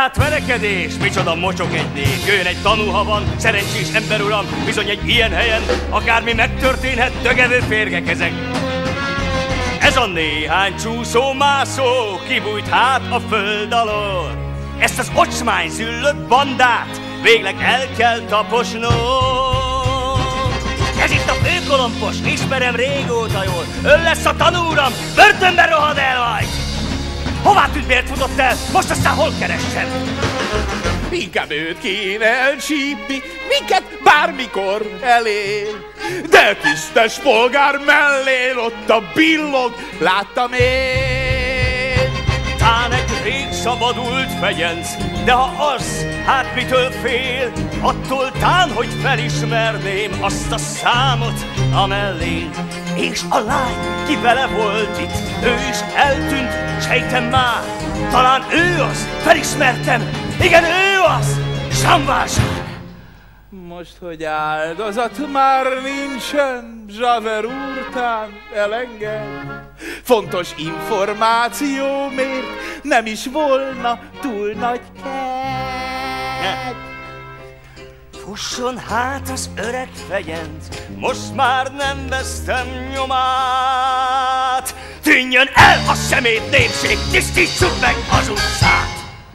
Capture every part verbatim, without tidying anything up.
hát verekedés, micsoda mocsok egy nép. Jöjjön egy tanú, ha van, szerencsés ember uram, bizony egy ilyen helyen akármi megtörténhet, dögevő férgek ezek. Ez a néhány csúszó-mászó kibújt hát a föld alól. Ezt az ocsmány züllött bandát végleg el kell taposnom. Ez itt a főkolompos, ismerem régóta jól. Ön lesz a tanúram, börtönbe rohad el majd! Hová tűnt, miért futott el? Most aztán hol keressen? Inkább őt kéne elcsípni, minket bármikor elér. De tisztes polgár mellén ott a billog, láttam én. Tán egy rég szabadult fejenc, de ha az, hát mitől fél? Attól tán, hogy felismerném azt a számot a mellén. És a lány, ki vele volt itt, ő is eltűnt, sejtem már. Talán ő az, felismertem, igen, ő az, Zsambázsár. Most, hogy áldozat már nincsen, Zsaver úrtán elenged. Fontos információ még nem is volna túl nagy kedd. Fusson hát az öreg fejenc, most már nem vesztem nyomát. Tűnjön el a szemét népség, tisztítsuk meg az utcát.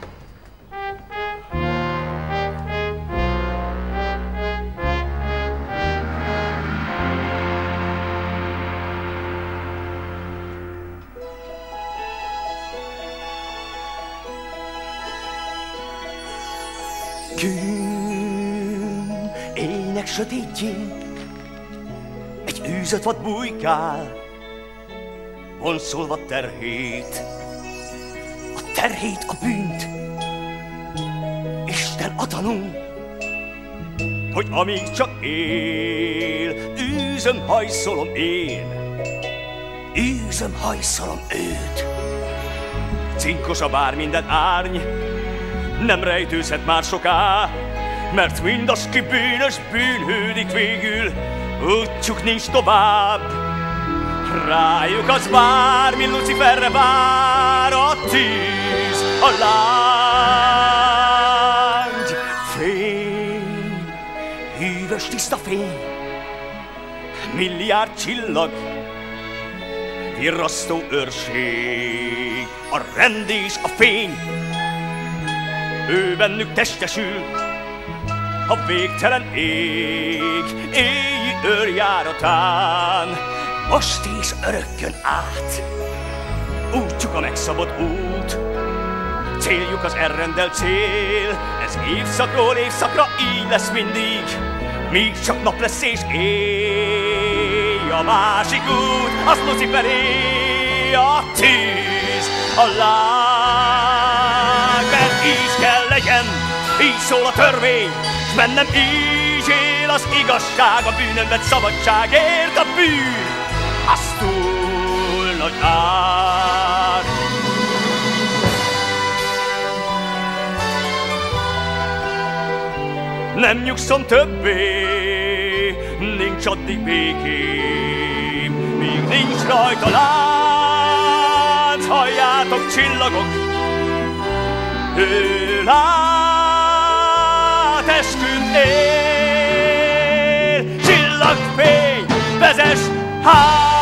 Kőn, ének sötétjén egy űzött vad bujkál, vonszolva terhét, a terhét, a bűnt. Isten a tanú, hogy amíg csak él, űzöm, hajszolom én, űzöm, hajszolom őt. Cinkos a bár minden árny, nem rejtőzhet már soká, mert mindaz, ki bűnös, bűnhődik végül, útjuk nincs tovább. Rájuk az bármi Luciferre vár, a tűz, a lángy. Fény, hűvös tiszta fény, milliárd csillag, virrasztó őrség, a rend és a fény. Ő bennük testesül a végtelen ég, éjjé őrjáratán, most és örökkön át. Útjuk a megszabott út, céljuk az elrendelt cél. Ez évszakról évszakra így lesz mindig, míg csak nap lesz és éj. A másik út, az Luciferé, a tűz, a láng. Mert így kell legyen, így szól a törvény, s bennem így él az igazság. A bűnön vett szabadságért a bűn, az túl nagy ár. Nem nyugszom többé, nincs addig békém, míg nincs rajta lánc. Halljátok, csillagok, ő lát, eskünt él. Csillagfény, vezess hát!